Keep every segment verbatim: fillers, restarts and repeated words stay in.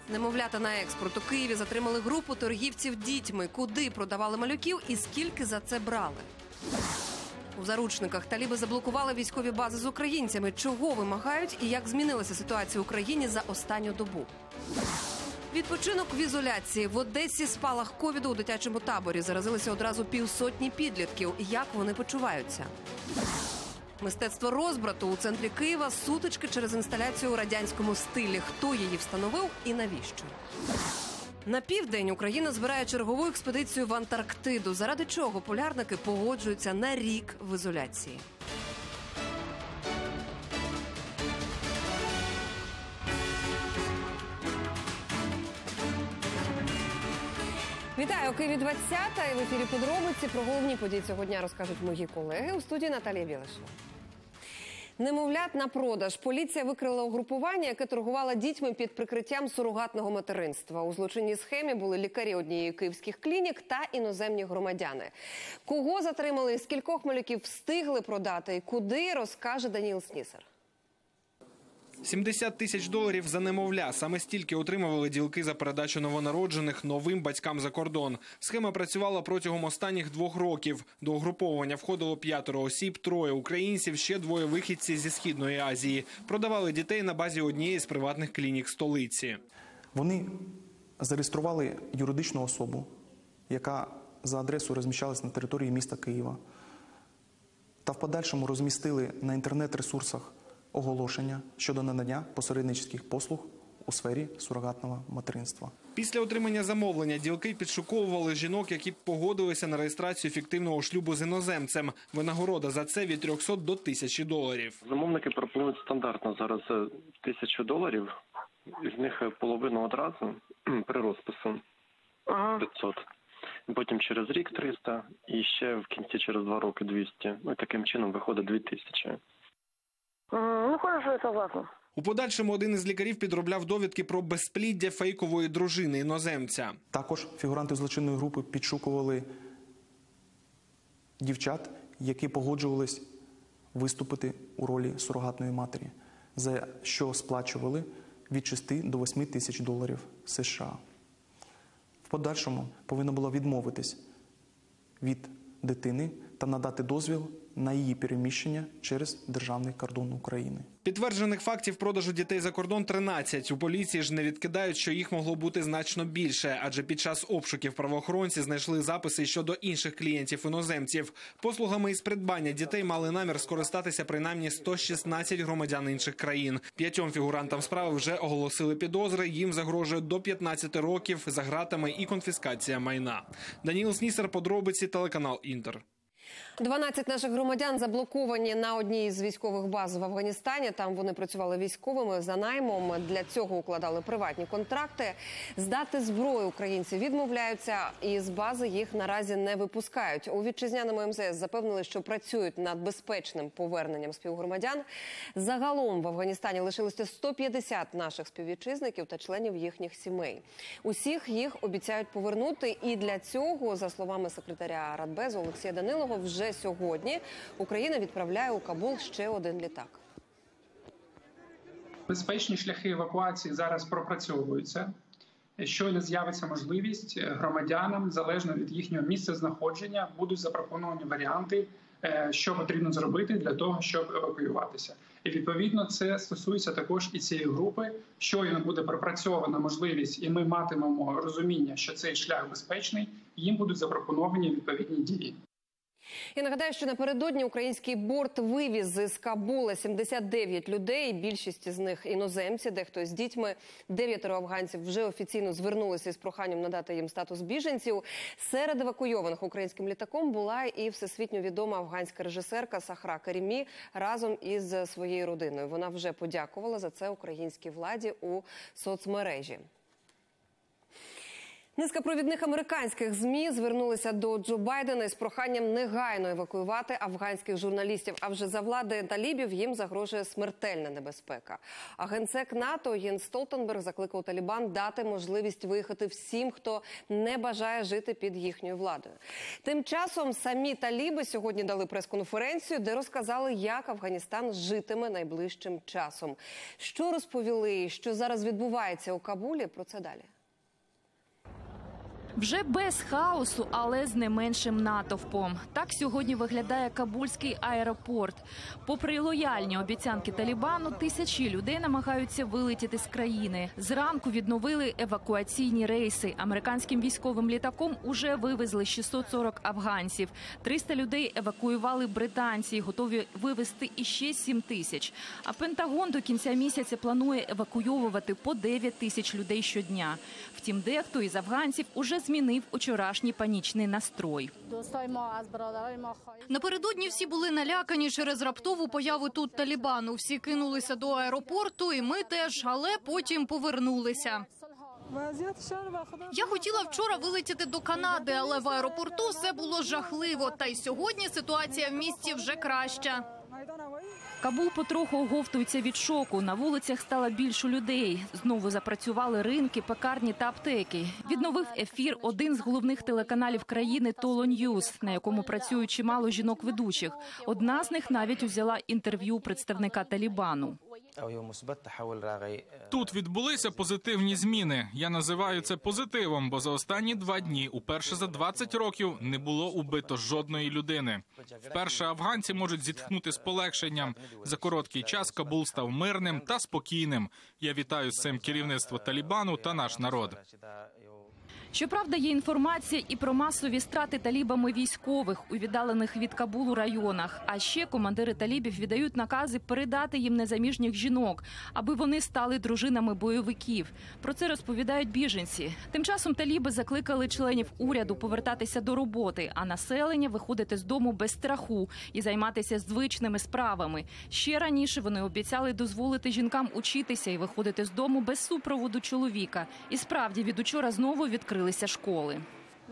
Немовлята на експорт. У Києві затримали групу торгівців дітьми. Куди продавали малюків і скільки за це брали? У заручниках таліби заблокували військові бази з українцями. Чого вимагають і як змінилася ситуація в Україні за останню добу? Відпочинок в ізоляції. В Одесі спалах ковіду у дитячому таборі. Заразилися одразу півсотні підлітків. Як вони почуваються? Мистецтво розбрату у центрі Києва. Сутички через інсталяцію у радянському стилі. Хто її встановив і навіщо? На південь Україна збирає чергову експедицію в Антарктиду. Заради чого полярники погоджуються на рік в ізоляції? Вітаю, у Києві двадцята, і в ефірі подробиці. Про головні події цього дня розкажуть мої колеги. У студії Наталія Білишева. Немовлят на продаж. Поліція викрила угрупування, яке торгувало дітьми під прикриттям сурогатного материнства. У злочинній схемі були лікарі однієї київських клінік та іноземні громадяни. Кого затримали, скількох малюків встигли продати і куди, розкаже Даніл Снісер. сімдесят тисяч доларів за немовля. Саме стільки отримували ділки за передачу новонароджених новим батькам за кордон. Схема працювала протягом останніх двох років. До угруповання входило п'ятеро осіб, троє українців, ще двоє вихідці зі Східної Азії. Продавали дітей на базі однієї з приватних клінік столиці. Вони зареєстрували юридичну особу, яка за адресою розміщалась на території міста Києва. Та в подальшому розмістили на інтернет-ресурсах оголошення щодо надання посередницьких послуг у сфері сурогатного материнства. Після отримання замовлення ділки підшуковували жінок, які погодилися на реєстрацію фіктивного шлюбу з іноземцем. Винагорода за це від трьохсот до тисячі доларів. Замовники пропонують стандартно зараз тисячу доларів, із них половину одразу при розпису п'ятсот. Потім через рік триста і ще в кінці через два роки двісті. Ну і таким чином виходить дві тисячі. Ну, хорошо, я согласна. У подальшому один із лікарів підробляв довідки про безпліддя фейкової дружини іноземця. Також фігуранти злочинної групи підшукували дівчат, які погоджувались виступити у ролі сурогатної матері, за що сплачували від шести до восьми тисяч доларів США. В подальшому повинна була відмовитись від дитини та надати дозвіл на її переміщення через державний кордон України. Підтверджених фактів продажу дітей за кордон тринадцять. У поліції ж не відкидають, що їх могло бути значно більше, адже під час обшуків правоохоронці знайшли записи щодо інших клієнтів-іноземців. Послугами із придбання дітей мали намір скористатися принаймні сто шістнадцять громадян інших країн. П'ятьом фігурантам справи вже оголосили підозри, їм загрожує до п'ятнадцяти років за ґратами і конфіскація майна. Даніл Снісер, подробиці, телеканал Інтер. дванадцять наших громадян заблоковані на одній із військових баз в Афганістані. Там вони працювали військовими за наймом. Для цього укладали приватні контракти. Здати зброю українці відмовляються, і з бази їх наразі не випускають. У вітчизняному ем зе ес запевнили, що працюють над безпечним поверненням співгромадян. Загалом в Афганістані лишилося сто п'ятдесят наших співвітчизників та членів їхніх сімей. Усіх їх обіцяють повернути, і для цього, за словами секретаря Радбезу Олексія Данилова, вже сьогодні Україна відправляє у Кабул ще один літак. Безпечні шляхи евакуації зараз пропрацьовуються. Щойно з'явиться можливість, громадянам, залежно від їхнього місця знаходження, будуть запропоновані варіанти, що потрібно зробити для того, щоб евакуюватися. І відповідно це стосується також і цієї групи. Щойно буде пропрацьована можливість, і ми матимемо розуміння, що цей шлях безпечний, їм будуть запропоновані відповідні дії. І нагадаю, що напередодні український борт вивіз з Кабула сімдесят дев'ять людей, більшість з них іноземці, дехто з дітьми. Дев'ятеро афганців вже офіційно звернулися із проханням надати їм статус біженців. Серед евакуйованих українським літаком була і всесвітньо відома афганська режисерка Сахра Карімі разом із своєю родиною. Вона вже подякувала за це українській владі у соцмережі. Низка провідних американських ЗМІ звернулися до Джо Байдена із проханням негайно евакуювати афганських журналістів. А вже за влади талібів їм загрожує смертельна небезпека. А генсек НАТО Єнс Столтенберг закликав Талібан дати можливість виїхати всім, хто не бажає жити під їхньою владою. Тим часом самі таліби сьогодні дали прес-конференцію, де розказали, як Афганістан житиме найближчим часом. Що розповіли, що зараз відбувається у Кабулі, про це далі. Вже без хаосу, але з не меншим натовпом. Так сьогодні виглядає Кабульський аеропорт. Попри лояльні обіцянки Талібану, тисячі людей намагаються вилетіти з країни. Зранку відновили евакуаційні рейси. Американським військовим літаком уже вивезли шістсот сорок афганців. триста людей евакуювали британці, готові вивезти іще сім тисяч. А Пентагон до кінця місяця планує евакуйовувати по дев'ять тисяч людей щодня. Втім, дехто із афганців уже змінив учорашній панічний настрой. Напередодні всі були налякані через раптову появу тут Талібану. Всі кинулися до аеропорту, і ми теж, але потім повернулися. Я хотіла вчора вилетіти до Канади, але в аеропорту все було жахливо. Та й сьогодні ситуація в місті вже краща. Кабул потроху оговтується від шоку. На вулицях стало більше людей. Знову запрацювали ринки, пекарні та аптеки. Відновив ефір один з головних телеканалів країни «Толо Ньюз», на якому працюють чимало жінок-ведучих. Одна з них навіть узяла інтерв'ю представника Талібану. Тут відбулися позитивні зміни. Я називаю це позитивом, бо за останні два дні, уперше за двадцять років, не було убито жодної людини. Вперше афганці можуть зітхнути з полегшенням. За короткий час Кабул став мирним та спокійним. Я вітаю з цим керівництво Талібану та наш народ. Щоправда, є інформація і про масові страти талібами військових у віддалених від Кабулу районах. А ще командири талібів віддають накази передати їм незаміжніх жінок, аби вони стали дружинами бойовиків. Про це розповідають біженці. Тим часом таліби закликали членів уряду повертатися до роботи, а населення виходити з дому без страху і займатися звичними справами. Ще раніше вони обіцяли дозволити жінкам учитися і виходити з дому без супроводу чоловіка. І справді, від учора знову відкрили школи.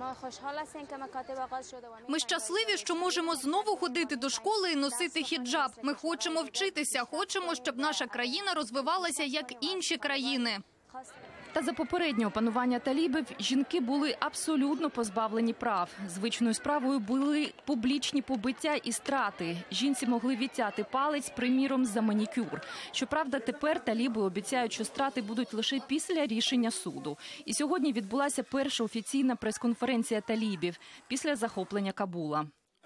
Ми щасливі, що можемо знову ходити до школи і носити хіджаб. Ми хочемо вчитися, хочемо, щоб наша країна розвивалася, як інші країни. Та за попереднє опанування талібів жінки були абсолютно позбавлені прав. Звичною справою були публічні побиття і страти. Жінці могли відтяти палець, приміром, за манікюр. Щоправда, тепер таліби обіцяють, що страти будуть лише після рішення суду. І сьогодні відбулася перша офіційна прес-конференція талібів після захоплення Кабула.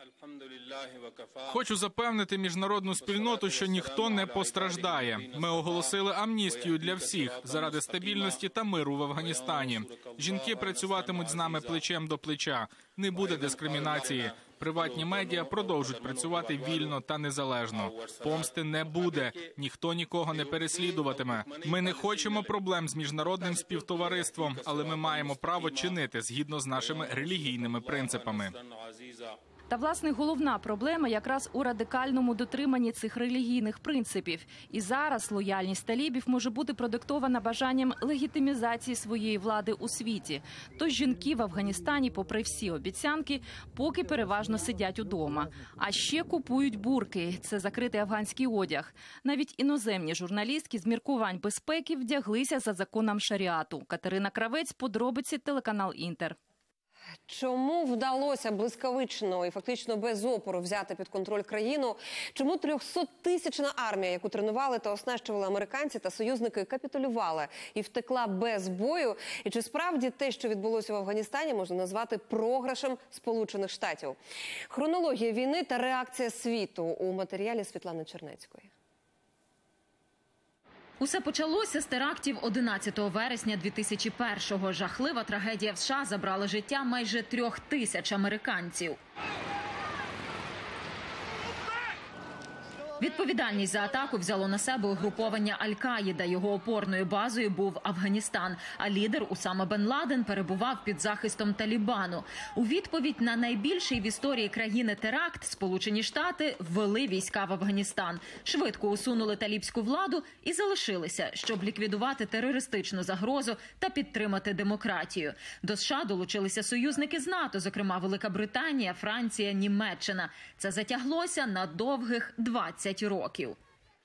Хочу запевнити міжнародну спільноту, що ніхто не постраждає. Ми оголосили амністію для всіх заради стабільності та миру в Афганістані. Жінки працюватимуть з нами плечем до плеча. Не буде дискримінації. Приватні медіа продовжують працювати вільно та незалежно. Помсти не буде. Ніхто нікого не переслідуватиме. Ми не хочемо проблем з міжнародним співтовариством, але ми маємо право чинити згідно з нашими релігійними принципами. Та, власне, головна проблема якраз у радикальному дотриманні цих релігійних принципів. І зараз лояльність талібів може бути продиктована бажанням легітимізації своєї влади у світі. Тож жінки в Афганістані, попри всі обіцянки, поки переважно сидять удома. А ще купують бурки – це закритий афганський одяг. Навіть іноземні журналістки з міркувань безпеки вдяглися за законом шаріату. Катерина Кравець, подробиці, телеканал «Інтер». Чому вдалося блискавично і фактично без опору взяти під контроль країну? Чому трьохсоттисячна армія, яку тренували та оснащували американці та союзники, капітулювала і втекла без бою? І чи справді те, що відбулося в Афганістані, можна назвати програшем Сполучених Штатів? Хронологія війни та реакція світу у матеріалі Світлани Чернецької. Усе почалося з терактів одинадцятого вересня дві тисячі першого. Жахлива трагедія в США забрала життя майже трьох тисяч американців. Відповідальність за атаку взяло на себе угруповання Аль-Каїда. Його опорною базою був Афганістан, а лідер Усама бен Ладен перебував під захистом Талібану. У відповідь на найбільший в історії країни теракт Сполучені Штати ввели війська в Афганістан, швидко усунули талібську владу і залишилися, щоб ліквідувати терористичну загрозу та підтримати демократію. До США долучилися союзники з НАТО, зокрема Велика Британія, Франція, Німеччина. Це затяглося на довгих двадцять років.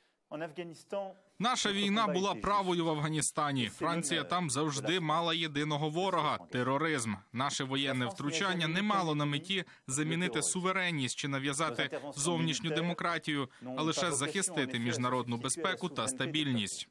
Наша війна була правою в Афганістані. Франція там завжди мала єдиного ворога – тероризм. Наше воєнне втручання не мало на меті замінити суверенність чи нав'язати зовнішню демократію, а лише захистити міжнародну безпеку та стабільність.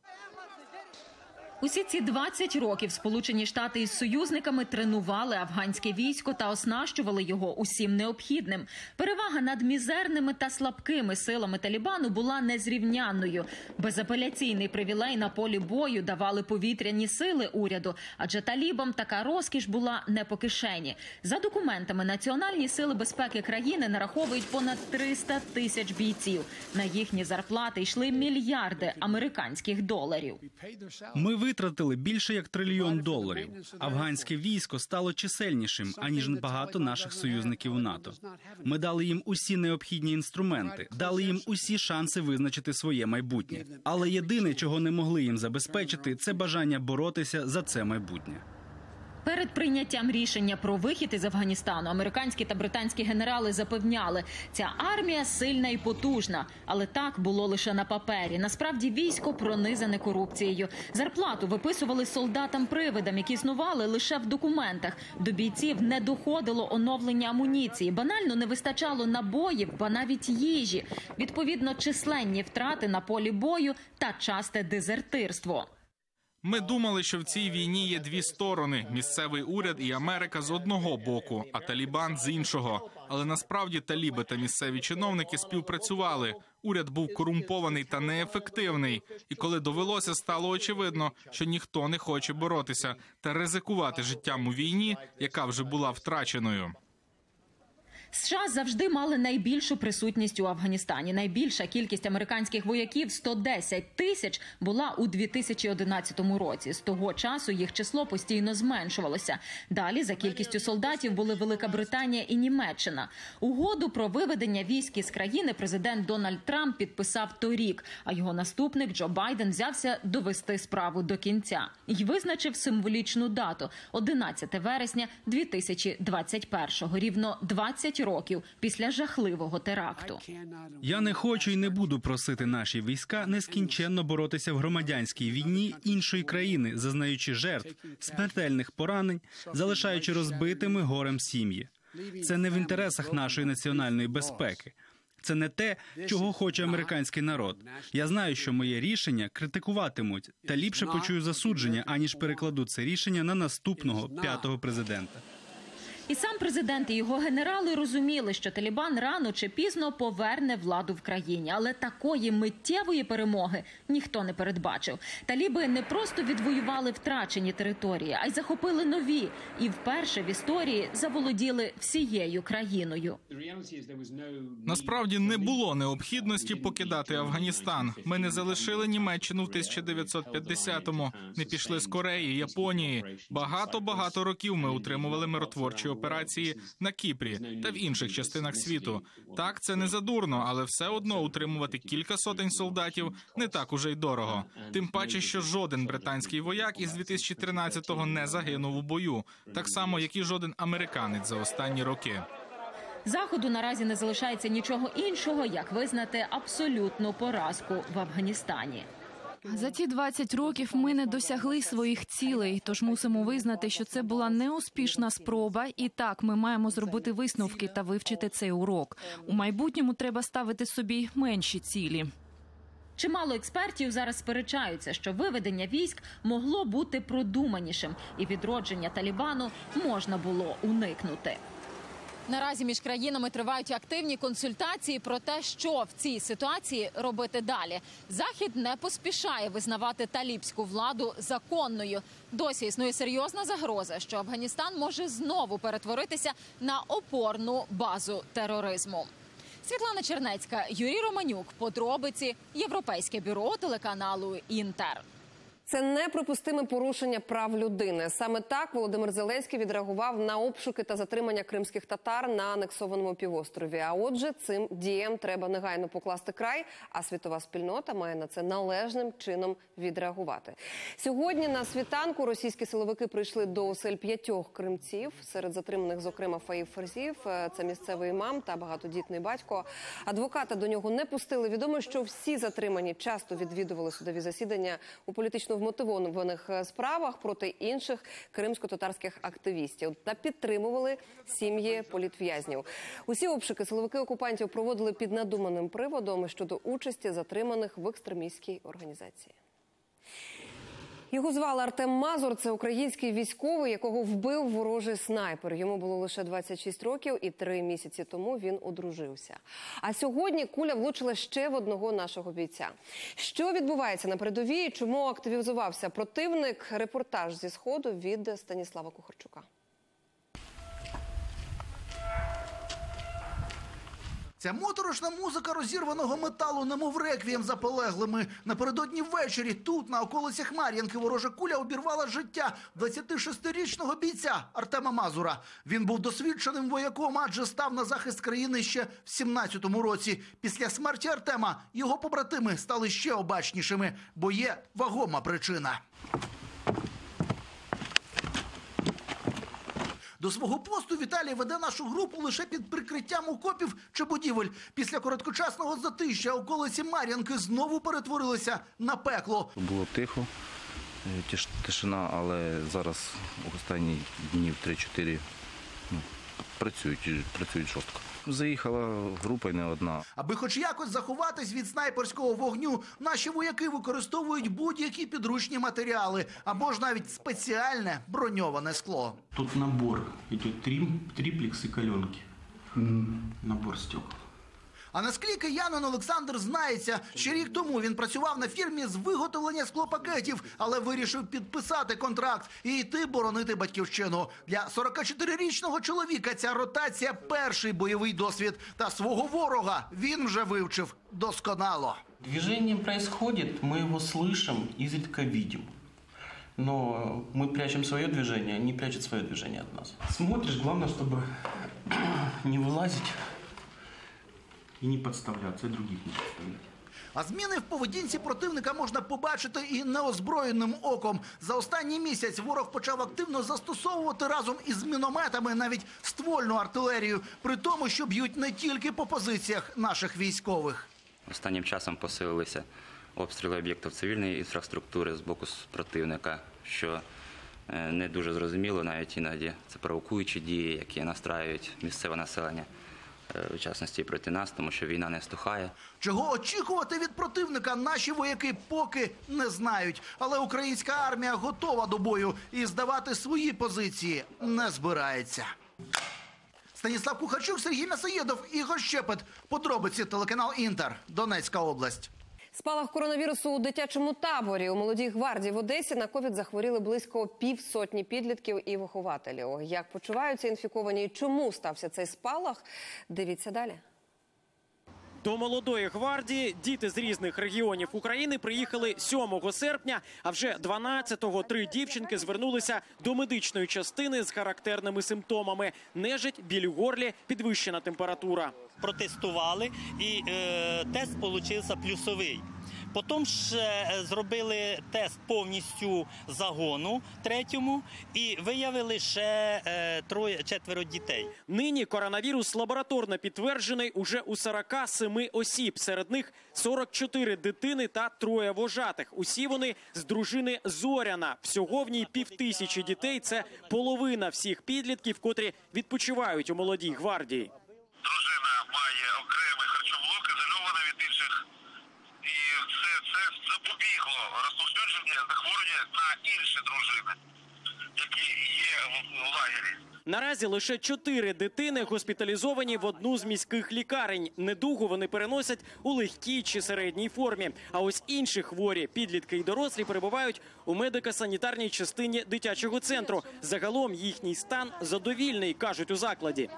Усі ці двадцять років Сполучені Штати із союзниками тренували афганське військо та оснащували його усім необхідним. Перевага над мізерними та слабкими силами Талібану була незрівнянною. Безапеляційний привілей на полі бою давали повітряні сили уряду, адже талібам така розкіш була не по кишені. За документами, Національні сили безпеки країни нараховують понад триста тисяч бійців. На їхні зарплати йшли мільярди американських доларів. Ми витратили більше як трильйон доларів. Афганське військо стало чисельнішим, аніж багато наших союзників у НАТО. Ми дали їм усі необхідні інструменти, дали їм усі шанси визначити своє майбутнє. Але єдине, чого не могли їм забезпечити, це бажання боротися за це майбутнє. Перед прийняттям рішення про вихід із Афганістану американські та британські генерали запевняли, ця армія сильна і потужна. Але так було лише на папері. Насправді військо пронизане корупцією. Зарплату виписували солдатам-привидам, які існували лише в документах. До бійців не доходило оновлення амуніції. Банально не вистачало набоїв, ба навіть їжі. Відповідно, численні втрати на полі бою та часте дезертирство. Ми думали, що в цій війні є дві сторони – місцевий уряд і Америка з одного боку, а Талібан з іншого. Але насправді таліби та місцеві чиновники співпрацювали. Уряд був корумпований та неефективний. І коли довелося, стало очевидно, що ніхто не хоче боротися та ризикувати життям у війні, яка вже була втраченою. США завжди мали найбільшу присутність у Афганістані. Найбільша кількість американських вояків – сто десять тисяч – була у дві тисячі одинадцятому році. З того часу їх число постійно зменшувалося. Далі за кількістю солдатів були Велика Британія і Німеччина. Угоду про виведення військ із країни президент Дональд Трамп підписав торік, а його наступник Джо Байден взявся довести справу до кінця. І визначив символічну дату – одинадцяте вересня дві тисячі двадцять першого, рівно двадцять років після жахливого теракту. Я не хочу і не буду просити наші війська нескінченно боротися в громадянській війні іншої країни, зазнаючи жертв, смертельних поранень, залишаючи розбитими горем сім'ї. Це не в інтересах нашої національної безпеки. Це не те, чого хоче американський народ. Я знаю, що моє рішення критикуватимуть, та ліпше почую засудження, аніж перекладу це рішення на наступного п'ятого президента. І сам президент і його генерали розуміли, що Талібан рано чи пізно поверне владу в країні. Але такої миттєвої перемоги ніхто не передбачив. Таліби не просто відвоювали втрачені території, а й захопили нові. І вперше в історії заволоділи всією країною. Насправді не було необхідності покидати Афганістан. Ми не залишили Німеччину в тисяча дев'ятсот п'ятдесятому, не пішли з Кореї, Японії. Багато-багато років ми утримували миротворчі операції на Кіпрі та в інших частинах світу. Так, це не задурно, але все одно утримувати кілька сотень солдатів не так уже й дорого. Тим паче, що жоден британський вояк із дві тисячі тринадцятого не загинув у бою. Так само, як і жоден американець за останні роки. Заходу наразі не залишається нічого іншого, як визнати абсолютну поразку в Афганістані. За ці двадцять років ми не досягли своїх цілей, тож мусимо визнати, що це була неуспішна спроба, і так, ми маємо зробити висновки та вивчити цей урок. У майбутньому треба ставити собі менші цілі. Чимало експертів зараз сперечаються, що виведення військ могло бути продуманішим, і відродження Талібану можна було уникнути. Наразі між країнами тривають активні консультації про те, що в цій ситуації робити далі. Захід не поспішає визнавати талібську владу законною. Досі існує серйозна загроза, що Афганістан може знову перетворитися на опорну базу тероризму. Світлана Чернецька, Юрій Романюк. Подробиці. Європейське бюро телеканалу «Інтер». Це неприпустиме порушення прав людини. Саме так Володимир Зеленський відреагував на обшуки та затримання кримських татар на анексованому півострові. А отже, цим діям треба негайно покласти край, а світова спільнота має на це належним чином відреагувати. Сьогодні на світанку російські силовики прийшли до осель п'ятьох кримців. Серед затриманих, зокрема, Фаїв Фарзієв, це місцевий імам та багатодітний батько. Адвоката до нього не пустили. Відомо, що всі затримані часто відвідували судові засідання у політично вмотивованих справах проти інших кримсько-татарських активістів та підтримували сім'ї політв'язнів. Усі обшуки силовики окупантів проводили під надуманим приводом щодо участі затриманих в екстремістській організації. Його звали Артем Мазур. Це український військовий, якого вбив ворожий снайпер. Йому було лише двадцять шість років, і три місяці тому він одружився. А сьогодні куля влучила ще в одного нашого бійця. Що відбувається на передовій? Чому активізувався противник? Репортаж зі Сходу від Станіслава Кухарчука. Ця моторошна музика розірваного металу, немов реквієм за полеглими. Напередодні ввечері тут, на околицях Мар'їнки, ворожа куля обірвала життя двадцятишестирічного бійця Артема Мазура. Він був досвідченим вояком, адже став на захист країни ще в сімнадцятому році. Після смерті Артема його побратими стали ще обачнішими, бо є вагома причина. До свого посту Віталій веде нашу групу лише під прикриттям окопів чи будівель. Після короткочасного затища околиці Мар'їнки знову перетворилися на пекло. Було тихо, тиш, тишина, але зараз останні днів три-чотири ну, працюють, працюють жорстко. Заїхала група й не одна. Аби хоч якось заховатись від снайперського вогню, наші вояки використовують будь-які підручні матеріали, або ж навіть спеціальне броньоване скло. Тут набор, йде триплекс і кальонки. Mm. Набор стекол. А на склі киянин Олександр знається. Ще рік тому він працював на фірмі з виготовлення склопакетів, але вирішив підписати контракт і йти боронити батьківщину. Для сорокачотирирічного чоловіка ця ротація – перший бойовий досвід. Та свого ворога він вже вивчив досконало. Движение происходит, мы его слышим, изредка видим. Но мы прячем свое движение, они прячут свое движение от нас. Смотришь, главное, чтобы не вылазить і не підставлятися, і других не підставляти. А зміни в поведінці противника можна побачити і неозброєним оком. За останній місяць ворог почав активно застосовувати разом із мінометами навіть ствольну артилерію, при тому, що б'ють не тільки по позиціях наших військових. Останнім часом посилилися обстріли об'єктів цивільної інфраструктури з боку противника, що не дуже зрозуміло, навіть іноді це провокуючі дії, які настраюють місцеве населення. В частності проти нас, тому що війна не стухає. Чого очікувати від противника наші вояки поки не знають. Але українська армія готова до бою і здавати свої позиції не збирається. Станіслав Кухарчук, Сергій М'ясоєдов, Ігор Щепет. Подробиці, телеканал «Інтер», Донецька область. Спалах коронавірусу у дитячому таборі. У Молодій гвардії в Одесі на ковід захворіли близько півсотні підлітків і вихователів. Як почуваються інфіковані і чому стався цей спалах, дивіться далі. До Молодої гвардії діти з різних регіонів України приїхали сьомого серпня, а вже дванадцятого три дівчинки звернулися до медичної частини з характерними симптомами – нежить, біль у горлі, підвищена температура. Протестували і е, тест получився плюсовий. Потім ще зробили тест повністю загону третьому і виявили ще е, троє, четверо дітей. Нині коронавірус лабораторно підтверджений уже у сорока семи осіб. Серед них сорок чотири дитини та троє вожатих. Усі вони з дружини Зоряна. Всього в ній півтисячі дітей – це половина всіх підлітків, котрі відпочивають у Молодій гвардії. Дружина має окремий харчоблок, ізольована від інших. І це, це запобігло розповсюдження захворювання на інші дружини, які є в лагері. Наразі лише чотири дитини госпіталізовані в одну з міських лікарень. Недугу вони переносять у легкій чи середній формі. А ось інші хворі, підлітки і дорослі, перебувають у медико-санітарній частині дитячого центру. Загалом їхній стан задовільний, кажуть у закладі.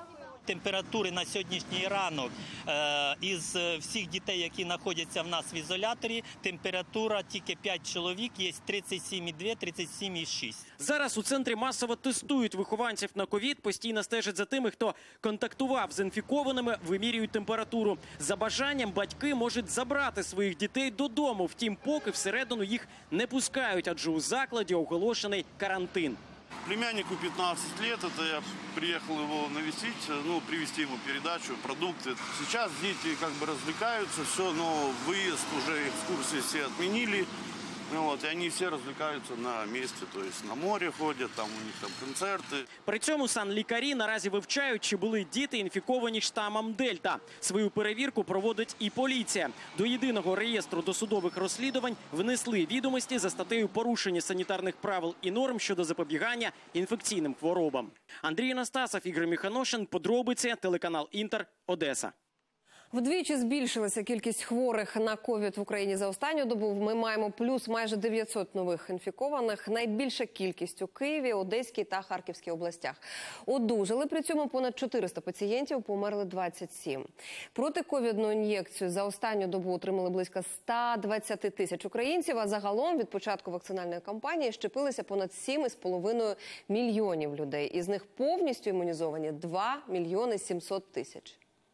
температури на сьогоднішній ранок із всіх дітей, які знаходяться в нас в ізоляторі, температура тільки п'ять чоловік, є тридцять сім і два, тридцять сім і шість. Зараз у центрі масово тестують вихованців на ковід, постійно стежать за тими, хто контактував з інфікованими, вимірюють температуру. За бажанням батьки можуть забрати своїх дітей додому, втім поки всередину їх не пускають, адже у закладі оголошений карантин. Племяннику пятнадцать лет, это я приехал его навестить, ну, привезти ему передачу, продукты. Сейчас дети как бы развлекаются, все, но выезд уже, экскурсии все отменили. Вот, и они все развлекаются на месте, то есть на море ходят, там у них там концерти. При цьому санлікарі наразі вивчають, чи були діти інфіковані штамом Дельта. Свою перевірку проводить і поліція. До єдиного реєстру досудових розслідувань внесли відомості за статтею порушення санітарних правил і норм щодо запобігання інфекційним хворобам. Андрій Анастасов, Ігор Міханошин, подробиці, телеканал Інтер, Одеса. Вдвічі збільшилася кількість хворих на ковід в Україні за останню добу. Ми маємо плюс майже дев'ятсот нових інфікованих. Найбільша кількість у Києві, Одеській та Харківській областях. Одужали при цьому понад чотириста пацієнтів, померли двадцять сім. Протиковідну ін'єкцію за останню добу отримали близько ста двадцяти тисяч українців, а загалом від початку вакцинальної кампанії щепилися понад сім і з половиною мільйонів людей. Із них повністю імунізовані два мільйони сімсот тисяч.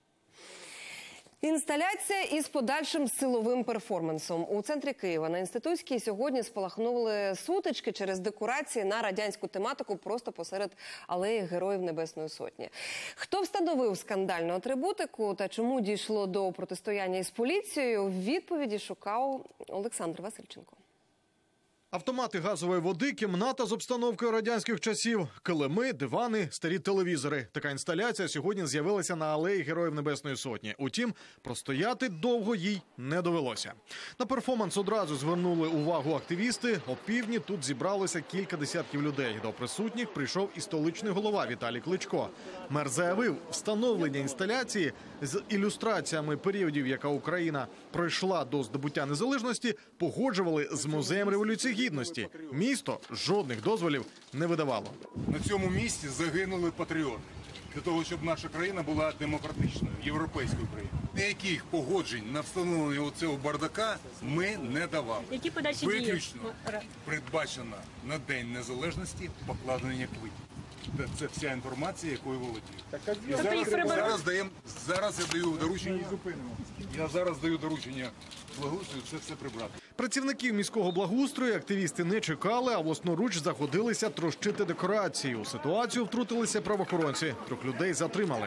Інсталяція із подальшим силовим перформансом. У центрі Києва на Інститутській сьогодні спалахнули сутички через декорації на радянську тематику просто посеред алеї Героїв Небесної Сотні. Хто встановив скандальну атрибутику та чому дійшло до протистояння із поліцією, відповіді шукав Олександр Васильченко. Автомати газової води, кімната з обстановкою радянських часів, килими, дивани, старі телевізори. Така інсталяція сьогодні з'явилася на алеї Героїв Небесної Сотні. Утім, простояти довго їй не довелося. На перформанс одразу звернули увагу активісти. О півдні тут зібралося кілька десятків людей. До присутніх прийшов і столичний голова Віталій Кличко. Мер заявив, встановлення інсталяції з ілюстраціями періодів, яка Україна пройшла до здобуття незалежності, погоджували з Музеєм Революції Гідності. Місто жодних дозволів не видавало. На цьому місці загинули патріоти для того, щоб наша країна була демократичною, європейською країною. Ніяких погоджень на встановлення оцього бардака ми не давали. Які подальші дії? Виключно передбачено на День Незалежності покладення квітів. Це вся інформація, якою володію. І зараз, зараз, даємо, зараз я даю доручення, я зараз даю доручення благоустрою це все прибрати. Працівників міського благоустрою активісти не чекали, а власноруч заходилися трощити декорації. У ситуацію втрутилися правоохоронці. Трьох людей затримали.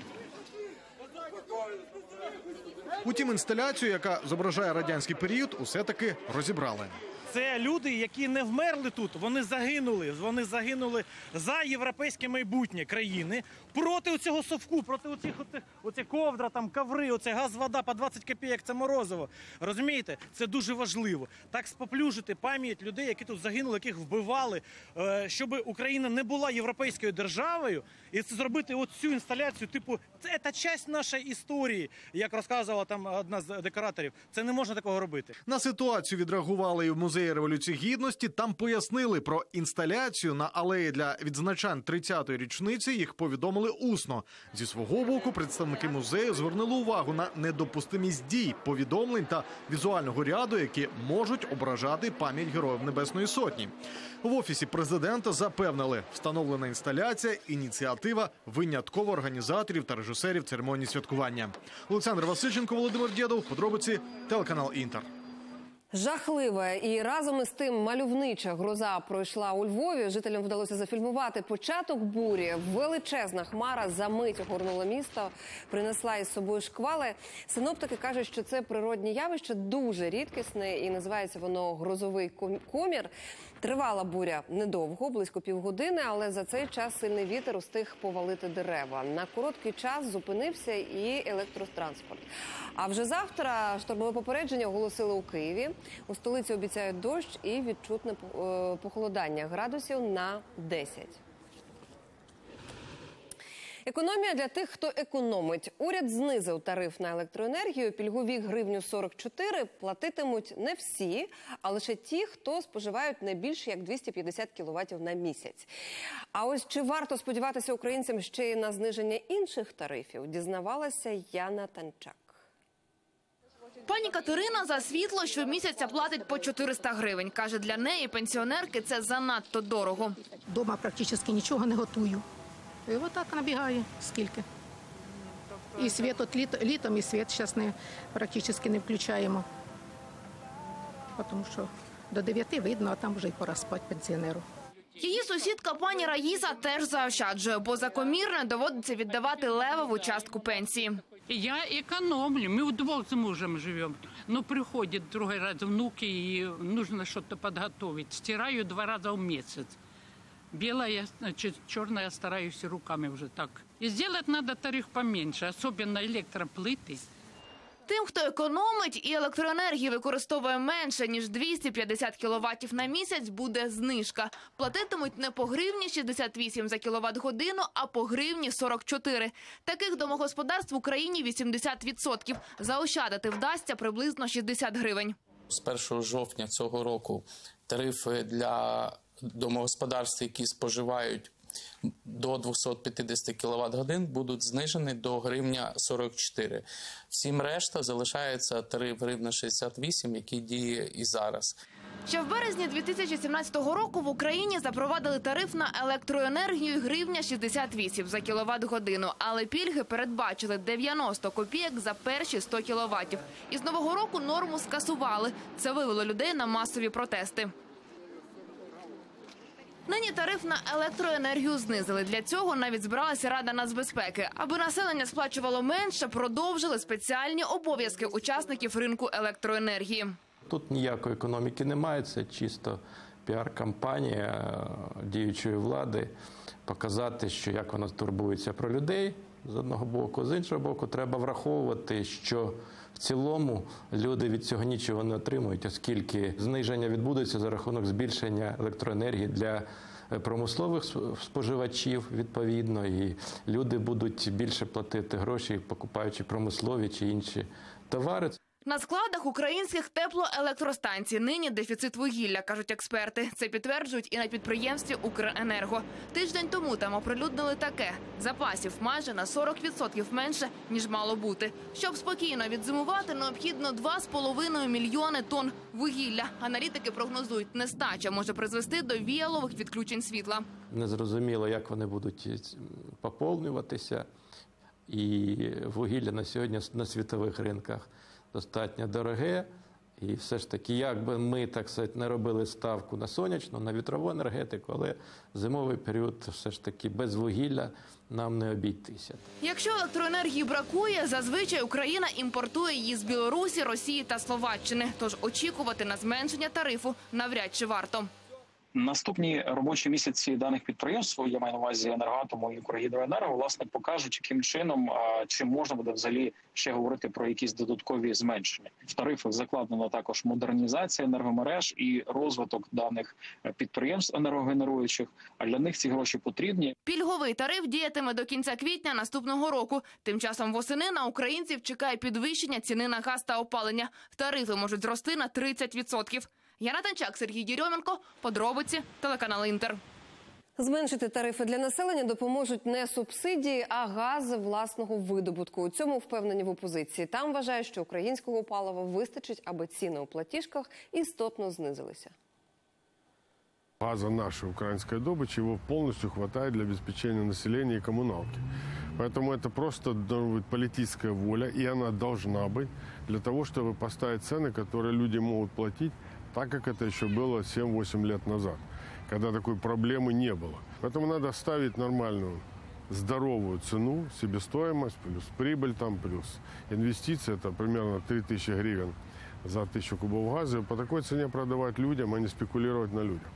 Утім, інсталяцію, яка зображає радянський період, усе-таки розібрали. Це люди, які не вмерли тут, вони загинули. Вони загинули за європейське майбутнє країни проти цього совку, проти оцих, оцих, оцих ковдра, там, коври, оце газ, вода по двадцять копійок, це морозиво. Розумієте? Це дуже важливо. Так споплюжити пам'ять людей, які тут загинули, яких вбивали, щоб Україна не була європейською державою, і це зробити оцю інсталяцію, типу, це, це частина нашої історії, як розказувала там одна з декораторів. Це не можна такого робити. На ситуацію відреагували і в Музеї Революції Гідності. Там пояснили про інсталяцію на алеї для відзначань тридцятої річниці. Їх повідомили усно. Зі свого боку представники музею звернули увагу на недопустимість дій, повідомлень та візуального ряду, які можуть ображати пам'ять Героїв Небесної Сотні. В Офісі президента запевнили, встановлена інсталяція – ініціатива винятково організаторів та режисерів церемонії святкування. Олександр Васильченко, Володимир Дєдов, подробиці, телеканал Інтер. Жахлива і разом із тим мальовнича гроза пройшла у Львові. Жителям вдалося зафільмувати початок бурі. Величезна хмара за мить огорнула місто, принесла із собою шквали. Синоптики кажуть, що це природне явище дуже рідкісне і називається воно грозовий комір. Тривала буря недовго, близько півгодини, але за цей час сильний вітер устиг повалити дерева. На короткий час зупинився і електротранспорт. А вже завтра штормове попередження оголосили у Києві. У столиці обіцяють дощ і відчутне похолодання градусів на десять. Економія для тих, хто економить. Уряд знизив тариф на електроенергію. Пільгові гривню сорок чотири платитимуть не всі, а лише ті, хто споживають не більше як двісті п'ятдесят кіловатів на місяць. А ось чи варто сподіватися українцям ще й на зниження інших тарифів, дізнавалася Яна Танчак. Пані Катерина за світло щомісяця платить по чотириста гривень. Каже, для неї, пенсіонерки, це занадто дорого. Дома практично нічого не готую. І отак набігає скільки. І світ от літ, літом, і світ зараз не, практично не включаємо. Тому що до дев'яти видно, а там вже й пора спати пенсіонеру. Її сусідка пані Раїса теж заощаджує, бо за комірне доводиться віддавати левову частку пенсії. Я экономлю, мы вдвох с мужем живем, но приходят другой раз внуки и нужно что-то подготовить. Стираю два раза в месяц. Белое, значит, черное стараюсь руками уже так. И сделать надо тариф поменьше, особенно электроплиты. Тим, хто економить і електроенергії використовує менше, ніж двісті п'ятдесят кіловатів на місяць, буде знижка. Платитимуть не по гривні шістдесят вісім за кіловат-годину, а по гривні сорок чотири. Таких домогосподарств в Україні вісімдесят відсотків. Заощадити вдасться приблизно шістдесят гривень. З першого жовтня цього року тарифи для домогосподарств, які споживають до двохсот п'ятдесят кіловат-годин, будуть знижені до гривня сорок чотири. Всім решта залишається тариф гривня шістдесят вісім, який діє і зараз. Ще в березні дві тисячі сімнадцятого року в Україні запровадили тариф на електроенергію гривня шістдесят вісім за кіловат-годину, але пільги передбачили дев'яносто копійок за перші сто кіловатів. І з нового року норму скасували. Це вивело людей на масові протести. Нині тариф на електроенергію знизили. Для цього навіть збиралася Рада нацбезпеки. Аби населення сплачувало менше, продовжили спеціальні обов'язки учасників ринку електроенергії. Тут ніякої економіки немає, це чисто піар-кампанія діючої влади. Показати, що як вона турбується про людей, з одного боку. З іншого боку, треба враховувати, що в цілому люди від цього нічого не отримують, оскільки зниження відбудеться за рахунок збільшення електроенергії для промислових споживачів, відповідно, і люди будуть більше платити гроші, покупаючи промислові чи інші товари. На складах українських теплоелектростанцій нині дефіцит вугілля, кажуть експерти. Це підтверджують і на підприємстві «Укренерго». Тиждень тому там оприлюднили таке. Запасів майже на сорок відсотків менше, ніж мало бути. Щоб спокійно відзимувати, необхідно два з половиною мільйони тонн вугілля. Аналітики прогнозують, нестача може призвести до віялових відключень світла. Незрозуміло, як вони будуть поповнюватися. І вугілля на сьогодні на світових ринках достатньо дороге, і все ж таки, як би ми, так сказати, не робили ставку на сонячну, на вітрову енергетику, але зимовий період все ж таки без вугілля нам не обійтися. Якщо електроенергії бракує, зазвичай Україна імпортує її з Білорусі, Росії та Словаччини, тож очікувати на зменшення тарифу навряд чи варто. Наступні робочі місяці даних підприємств, я маю на увазі «Енергоатому» і «Укргідроенерго», власне, покажуть, яким чином, чи можна буде взагалі ще говорити про якісь додаткові зменшення. В тарифах закладено також модернізація енергомереж і розвиток даних підприємств енергогенеруючих, а для них ці гроші потрібні. Пільговий тариф діятиме до кінця квітня наступного року. Тим часом восени на українців чекає підвищення ціни на газ та опалення. Тарифи можуть зрости на тридцять відсотків. Яна Танчак, Сергій Дєрьоменко. Подробиці, телеканал «Інтер». Зменшити тарифи для населення допоможуть не субсидії, а газ власного видобутку. У цьому впевнені в опозиції. Там вважають, що українського палива вистачить, аби ціни у платіжках істотно знизилися. Газа нашей украинской добычи, его полностью хватает для обеспечения населения и коммуналки. Поэтому это просто должна быть политическая воля, и она должна быть для того, чтобы поставить цены, которые люди могут платить, так как это еще было семь-восемь лет назад, когда такой проблемы не было. Поэтому надо ставить нормальную, здоровую цену, себестоимость, плюс прибыль, там, плюс инвестиции, это примерно три тысячи гривен за тысячу кубов газа, и по такой цене продавать людям, а не спекулировать на людях.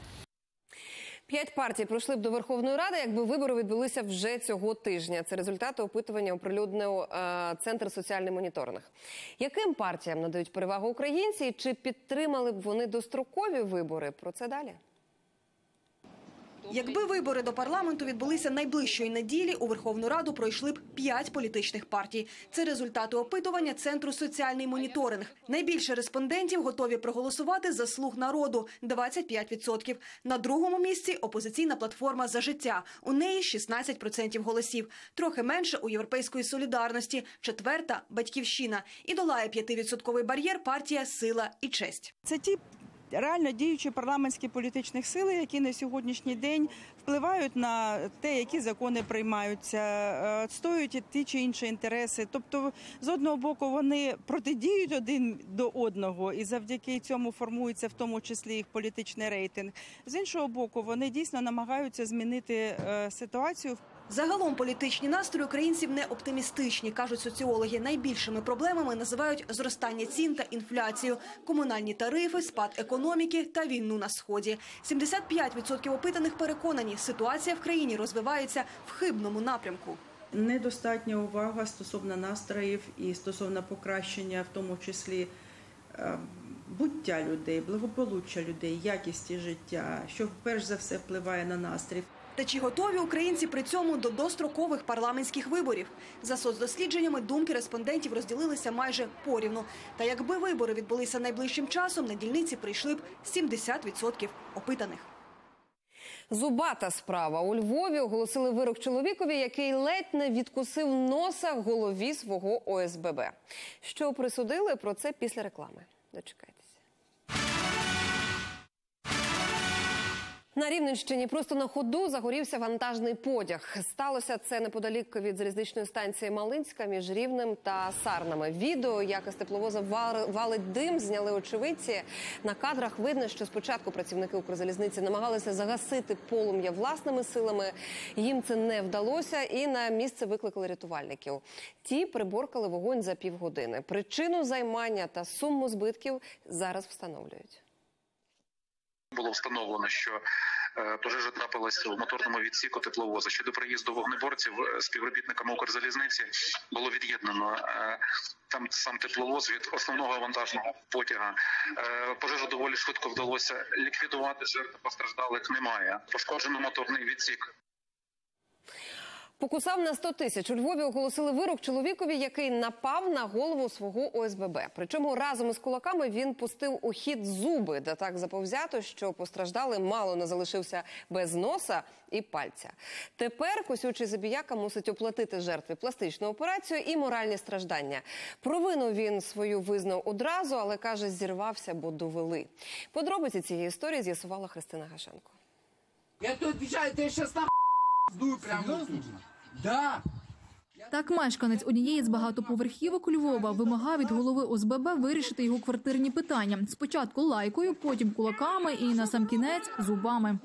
П'ять партій пройшли б до Верховної Ради, якби вибори відбулися вже цього тижня. Це результати опитування оприлюднив е, Центр соціальний моніторинг. Яким партіям надають перевагу українці і чи підтримали б вони дострокові вибори? Про це далі. Якби вибори до парламенту відбулися найближчої неділі, у Верховну Раду пройшли б п'ять політичних партій. Це результати опитування Центру «Соціальний моніторинг». Найбільше респондентів готові проголосувати за «Слуг народу» – двадцять п'ять відсотків. На другому місці – опозиційна платформа «За життя». У неї шістнадцять відсотків голосів. Трохи менше у «Європейської солідарності». Четверта – «Батьківщина». І долає п'ятивідсотковий бар'єр партія «Сила і честь». Це ті реально діючі парламентські політичні сили, які на сьогоднішній день впливають на те, які закони приймаються, відстоюють ті чи інші інтереси. Тобто, з одного боку, вони протидіють один до одного, і завдяки цьому формується в тому числі їх політичний рейтинг. З іншого боку, вони дійсно намагаються змінити ситуацію. Загалом політичні настрої українців не оптимістичні, кажуть соціологи. Найбільшими проблемами називають зростання цін та інфляцію, комунальні тарифи, спад економіки та війну на Сході. сімдесят п'ять відсотків опитаних переконані, ситуація в країні розвивається в хибному напрямку. Недостатня увага стосовно настроїв і стосовно покращення, в тому числі буття людей, благополуччя людей, якісті життя, що перш за все впливає на настрій. Та чи готові українці при цьому до дострокових парламентських виборів? За соцдослідженнями думки респондентів розділилися майже порівну. Та якби вибори відбулися найближчим часом, на дільниці прийшли б сімдесят відсотків опитаних. Зубата справа. У Львові оголосили вирок чоловікові, який ледь не відкусив носа голові свого О С Б Б. Що присудили, про це після реклами. Дочекайтеся. На Рівненщині просто на ходу загорівся вантажний потяг. Сталося це неподалік від залізничної станції Малинська між Рівнем та Сарнами. Відео, як із тепловоза валить дим, зняли очевидці. На кадрах видно, що спочатку працівники Укрзалізниці намагалися загасити полум'я власними силами. Їм це не вдалося і на місце викликали рятувальників. Ті приборкали вогонь за півгодини. Причину займання та суму збитків зараз встановлюють. Було встановлено, що пожежа трапилася в моторному відсіку тепловоза. Щодо приїзду вогнеборців співробітниками Укрзалізниці було від'єднано там сам тепловоз від основного вантажного потяга. Пожежу доволі швидко вдалося ліквідувати, жертв постраждалих немає. Пошкоджено моторний відсік. Покусав на сто тисяч. У Львові оголосили вирок чоловікові, який напав на голову свого О С Б Б. Причому разом із кулаками він пустив у хід зуби, да так заповзято, що постраждалий мало не залишився без носа і пальця. Тепер косючий забіяка мусить оплатити жертві пластичну операцію і моральні страждання. Провину він свою визнав одразу, але, каже, зірвався, бо довели. Подробиці цієї історії з'ясувала Христина Гашенко. Я тут відвічаю, ти щас там здую прямо тут. Да. Так мешканець однієї з багатоповерхівок Львова вимагав від голови О С Б Б вирішити його квартирні питання. Спочатку лайкою, потім кулаками і насамкінець зубами.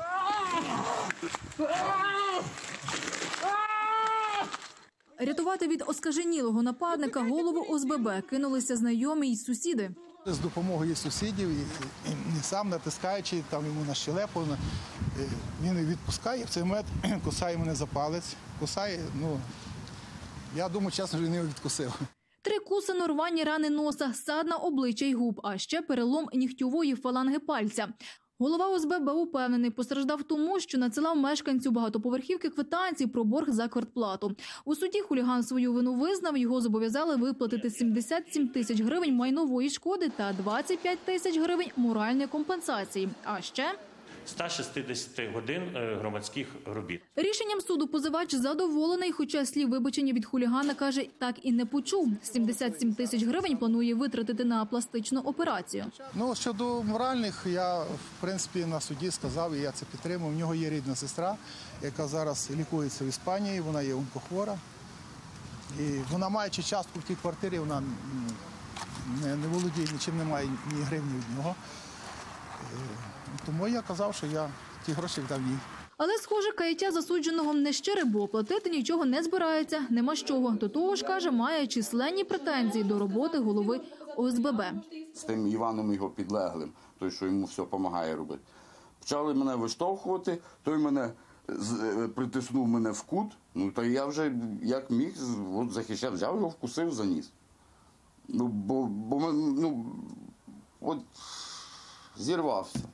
Рятувати від оскаженілого нападника голову О С Б Б кинулися знайомі й сусіди. З допомогою сусідів, і, і, і сам натискаючи там йому на щелепу, він відпускає, в цей момент кусає мене за палець, кусає, ну, я думаю, чесно, він його відкусив. Три кусано, рвані рани носа, ссад на обличчя й губ, а ще перелом нігтьової фаланги пальця. Голова О С Б Б упевнений, постраждав тому, що надсилав мешканцю багатоповерхівки квитанції про борг за квартплату. У суді хуліган свою вину визнав, його зобов'язали виплатити сімдесят сім тисяч гривень майнової шкоди та двадцять п'ять тисяч гривень моральної компенсації. А ще ста шістдесят годин громадських робіт. Рішенням суду позивач задоволений, хоча слів вибачення від хулігана, каже, так і не почув. сімдесят сім тисяч гривень планує витратити на пластичну операцію. Ну, щодо моральних, я, в принципі, на суді сказав, і я це підтримав. У нього є рідна сестра, яка зараз лікується в Іспанії, вона є онкохвора. І вона, маючи частку в тій квартирі, вона не, не володіє нічим, немає ні гривні від нього. Тому я казав, що я ті гроші віддав їй. Але, схоже, каяття засудженого не щире, бо платити нічого не збирається, нема з чого. До того ж, каже, має численні претензії до роботи голови О С Б Б. З тим Іваном його підлеглим, той, що йому все допомагає робити. Почали мене виштовхувати, той мене притиснув мене в кут, ну то я вже як міг от, захищав, взяв його, вкусив за ніс. Ну, бо, бо ну, от зірвався.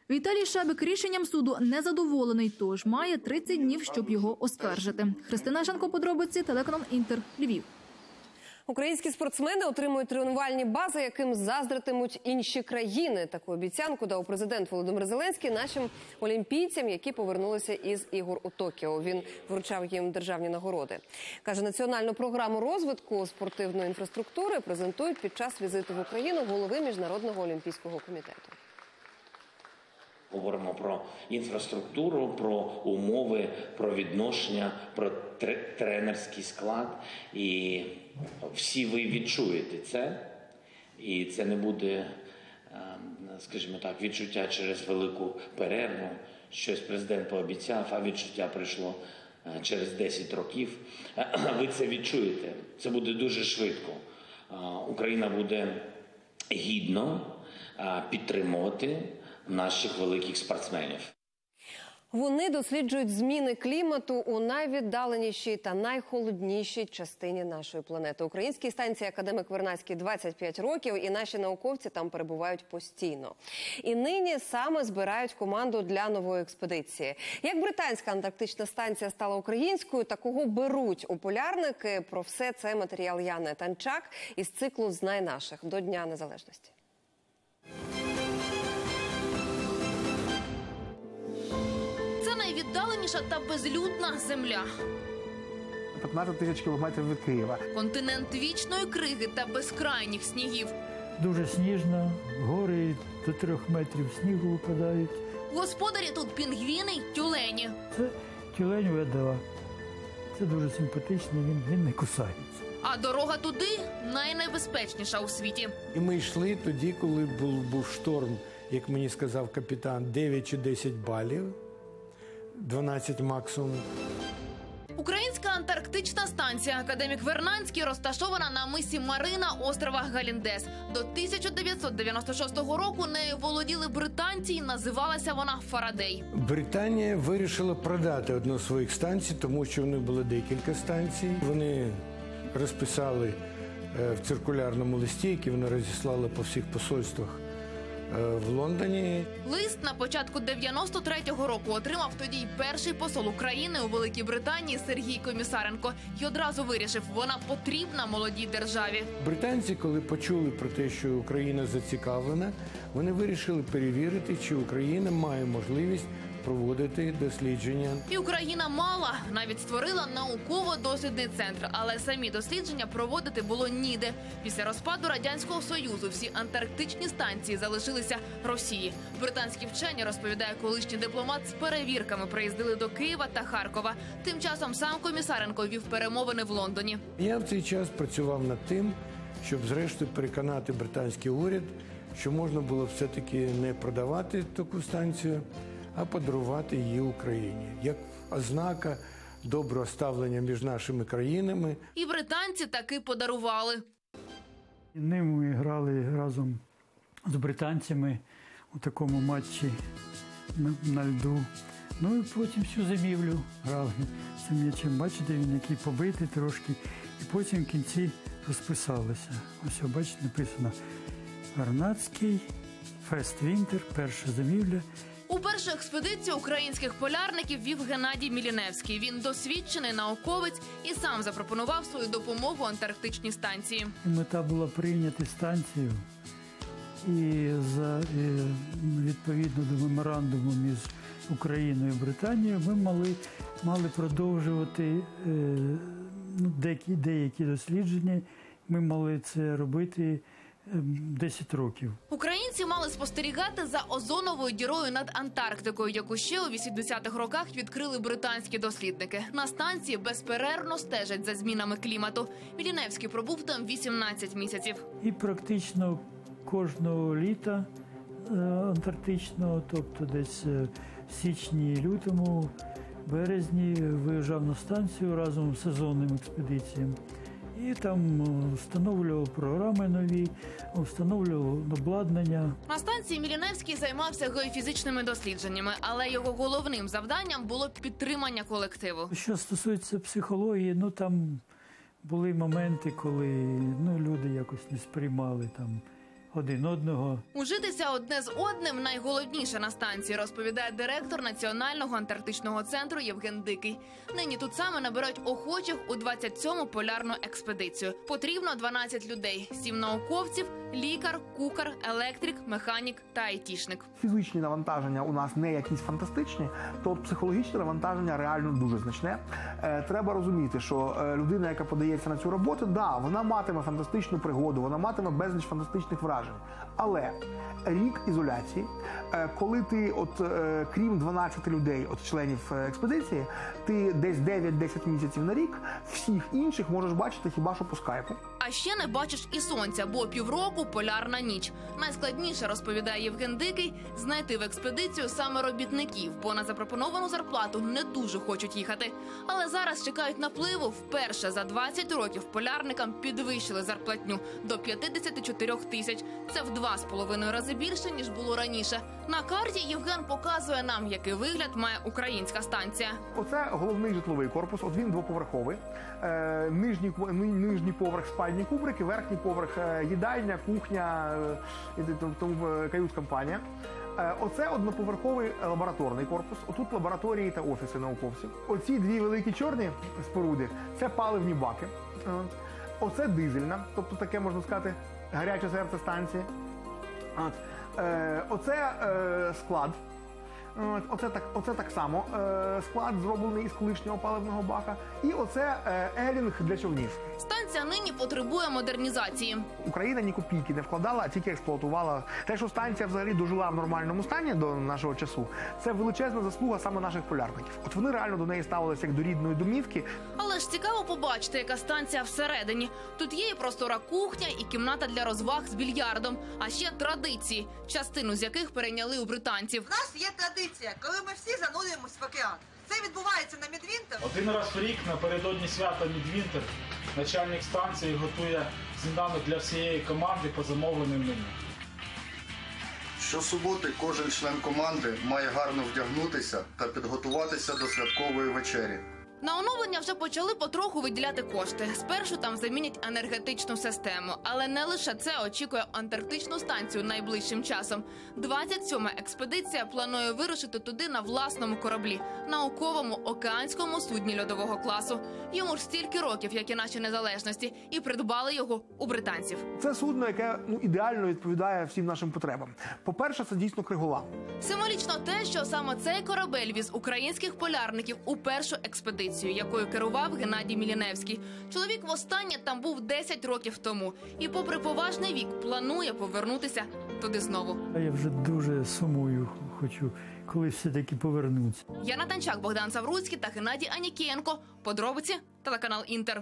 Віталій Шебек рішенням суду незадоволений, тож має тридцять днів, щоб його оскаржити. Христина Жанко, подробиці, телеканал «Інтер», Львів. Українські спортсмени отримують тренувальні бази, яким заздритимуть інші країни. Таку обіцянку дав президент Володимир Зеленський нашим олімпійцям, які повернулися із ігор у Токіо. Він вручав їм державні нагороди. Каже, національну програму розвитку спортивної інфраструктури презентують під час візиту в Україну голови Міжнародного олімпійського комітету. Говоримо про інфраструктуру, про умови, про відношення, про тренерський склад. І всі ви відчуєте це. І це не буде, скажімо так, відчуття через велику перерву. Щось президент пообіцяв, а відчуття прийшло через десять років. Ви це відчуєте. Це буде дуже швидко. Україна буде гідно підтримувати наших великих спортсменів. Вони досліджують зміни клімату у найвіддаленішій та найхолоднішій частині нашої планети. Українській станції «Академік Вернадський» двадцять п'ять років, і наші науковці там перебувають постійно. І нині саме збирають команду для нової експедиції. Як британська антарктична станція стала українською та кого беруть у полярники, про все це матеріал Яни Танчак із циклу «Знай наших» до Дня Незалежності. Найвіддаленіша та безлюдна земля. п'ятнадцять тисяч кілометрів від Києва. Континент вічної криги та безкрайніх снігів. Дуже сніжно, гори до трьох метрів снігу випадають. Господарі тут пінгвіни й тюлені. Це тюлень ведела. Це дуже симпатично, він, він не кусається. А дорога туди найнебезпечніша у світі. І ми йшли тоді, коли був, був шторм, як мені сказав капітан, дев'ять чи десять балів. дванадцять максимум. Українська антарктична станція «Академік Вернадський» розташована на мисі Марина острова Галіндес. До тисяча дев'ятсот дев'яносто шостого року нею володіли британці і називалася вона «Фарадей». Британія вирішила продати одну з своїх станцій, тому що в них було декілька станцій. Вони розписали в циркулярному листі, який вони розіслали по всіх посольствах в Лондоні. Лист на початку дев'яносто третього року отримав тоді й перший посол України у Великій Британії Сергій Комісаренко. І одразу вирішив, вона потрібна молодій державі. Британці, коли почули про те, що Україна зацікавлена, вони вирішили перевірити, чи Україна має можливість проводити дослідження. І Україна мала, навіть створила науково-дослідний центр, але самі дослідження проводити було ніде. Після розпаду Радянського Союзу всі антарктичні станції залишилися Росії. Британські вчені, розповідає колишній дипломат, з перевірками приїздили до Києва та Харкова. Тим часом сам Комісаренко вів перемовини в Лондоні. Я в цей час працював над тим, щоб зрештою переконати британський уряд, що можна було все-таки не продавати таку станцію, а подарувати її Україні, як ознака доброго ставлення між нашими країнами. І британці таки подарували. Ним ми грали разом з британцями у такому матчі на, на льду. Ну і потім всю зимівлю грали цим м'ячем. Бачите, він який побитий трошки. І потім в кінці розписалися. Ось, бачите, написано «Вернадський, Фест Вінтер, перша зимівля». У першу експедицію українських полярників вів Геннадій Міліневський. Він досвідчений науковець і сам запропонував свою допомогу антарктичній станції. Мета була прийняти станцію і за, і, відповідно до меморандуму між Україною і Британією ми мали, мали продовжувати е, ну, деякі, деякі дослідження. Ми мали це робити десять років. Українці мали спостерігати за озоновою дірою над Антарктикою, яку ще у вісімдесятих роках відкрили британські дослідники. На станції безперервно стежать за змінами клімату. Міліневський пробув там вісімнадцять місяців. І практично кожного літа антарктичного, тобто десь в січні, лютому, березні виїжджав на станцію разом з сезонним експедиціям. І там встановлював програми нові, встановлював обладнання. На станції Міліневський займався геофізичними дослідженнями, але його головним завданням було підтримання колективу. Що стосується психології, ну там були моменти, коли ну, люди якось не сприймали там один одного. Ужитися одне з одним найголовніше на станції, розповідає директор Національного антарктичного центру Євген Дикий. Нині тут саме набирають охочих у двадцять сьому полярну експедицію. Потрібно дванадцять людей, сім науковців, лікар, кухар, електрик, механік та айтішник. Фізичні навантаження у нас не якісь фантастичні, то психологічне навантаження реально дуже значне. Е, треба розуміти, що е, людина, яка подається на цю роботу, да, вона матиме фантастичну пригоду, вона матиме безліч фантастичних вражень. Але рік ізоляції, е, коли ти, от е, крім дванадцяти людей, от членів е, експедиції, ти десь дев'ять-десять місяців на рік всіх інших можеш бачити хіба що по скайпу. А ще не бачиш і сонця, бо півроку полярна ніч. Найскладніше, розповідає Євген Дикий, знайти в експедицію саме робітників, бо на запропоновану зарплату не дуже хочуть їхати. Але зараз чекають напливу. Вперше за двадцять років полярникам підвищили зарплатню до п'ятдесят чотири тисяч. Це в два з половиною рази більше, ніж було раніше. На карті Євген показує нам, який вигляд має українська станція. Оце головний житловий корпус, от він двоповерховий. Е, нижній, нижній поверх спальні кубрики, верхній поверх е, їдальня, кухня, е, е, кают-компанія. Е, оце одноповерховий лабораторний корпус. Отут лабораторії та офіси науковців. Оці дві великі чорні споруди – це паливні баки. Е, оце дизельна, тобто таке, можна сказати, гаряче серце станції. От. Е, оце е, склад. Оце так, оце так само е, склад, зроблений із колишнього паливного бака. І оце е, елінг для човнів. Станція нині потребує модернізації. Україна ні копійки не вкладала, а тільки експлуатувала. Те, що станція взагалі дожила в нормальному стані до нашого часу, це величезна заслуга саме наших полярників. От вони реально до неї ставилися як до рідної домівки. Але ж цікаво побачити, яка станція всередині. Тут є і простора кухня, і кімната для розваг з більярдом, а ще традиції, частину з яких перейняли у британців. У нас є традиція, коли ми всі занурюємось в океан. Це відбувається на Мідвінтер. Один раз в рік напередодні свята Мідвінтер начальник станції готує сніданок для всієї команди по замовленим меню. Щосуботи кожен член команди має гарно вдягнутися та підготуватися до святкової вечері. На оновлення вже почали потроху виділяти кошти. Спершу там замінять енергетичну систему. Але не лише це очікує антарктичну станцію найближчим часом. двадцять сьома експедиція планує вирушити туди на власному кораблі – науковому океанському судні льодового класу. Йому ж стільки років, як і наші незалежності, і придбали його у британців. Це судно, яке ну, ідеально відповідає всім нашим потребам. По-перше, це дійсно Криголам. Символічно те, що саме цей корабель віз українських полярників у першу експедицію, якою керував Геннадій Міліневський. Чоловік востаннє там був десять років тому. І попри поважний вік, планує повернутися туди знову. Я вже дуже сумую, хочу колись все-таки повернутися. Яна Танчак, Богдан Савруцький та Геннадій Анікієнко. Подробиці – телеканал «Інтер».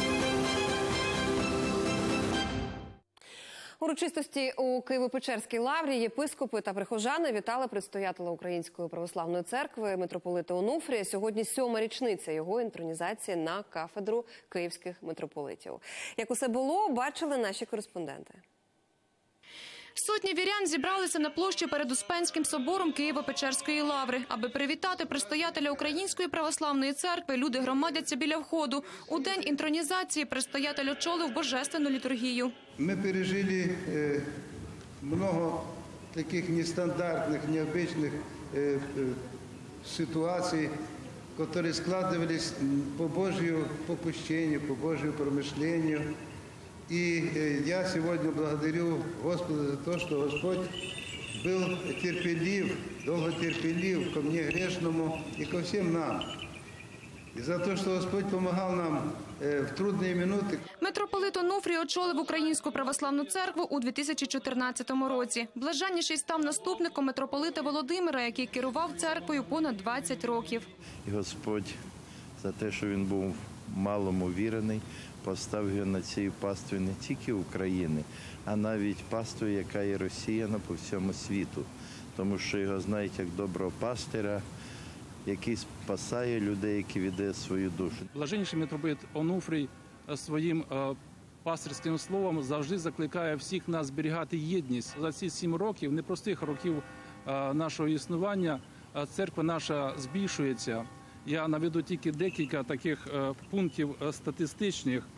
Урочистості у Києво-Печерській лаврі єпископи та прихожани вітали предстоятеля Української православної церкви митрополита Онуфрія. Сьогодні сьома річниця його інтронізації на кафедру київських митрополитів. Як усе було, бачили наші кореспонденти. Сотні вірян зібралися на площі перед Успенським собором Києво-Печерської лаври. Аби привітати предстоятеля Української православної церкви, люди громадяться біля входу. У день інтронізації предстоятель очолив божественну літургію. Ми пережили э, много таких нестандартных, необычных э, э, ситуаций, которые складывались по Божьему попущению, по Божьему промышлению. И я сегодня благодарю Господа за то, что Господь был терпелив, долготерпелив ко мне грешному и ко всем нам. І за те, що Господь допомагав нам в трудні минути. Митрополит Онуфрій очолив Українську православну церкву у дві тисячі чотирнадцятому році. Блаженніший став наступником митрополита Володимира, який керував церквою понад двадцять років. І Господь за те, що він був малому вірений, поставив його на цій пастві не тільки України, а навіть пастві, яка є розсіяна по всьому світу. Тому що його знають як доброго пастиря, який спасає людей, які віддає свою душу. Блаженніший митрополит Онуфрій своїм пастирським словом завжди закликає всіх нас зберігати єдність. За ці сім років, непростих років нашого існування, церква наша збільшується. Я наведу тільки декілька таких пунктів статистичних.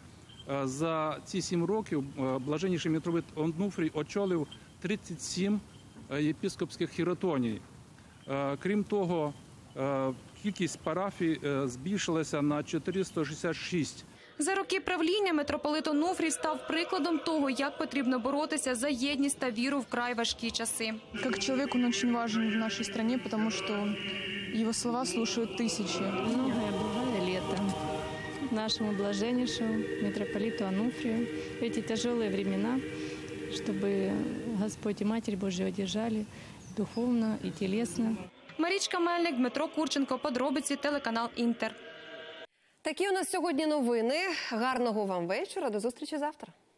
За ці сім років блаженніший митрополит Онуфрій очолив тридцять сім єпископських хіротоній. Крім того, кількість парафій збільшилася на чотириста шістдесят шість. За роки правління митрополит Онуфрій став прикладом того, як потрібно боротися за єдність та віру в край важкі часи. Как человек он очень важен в нашей стране, потому что его слова слушают тысячи. Многое бывало летом нашему блаженнейшему митрополиту Онуфрию в эти тяжелые времена, чтобы Господь и Матерь Божия одержали духовно и телесно. Марічка Мельник, Дмитро Курченко. Подробиці, телеканал Інтер. Такі у нас сьогодні новини. Гарного вам вечора. До зустрічі завтра.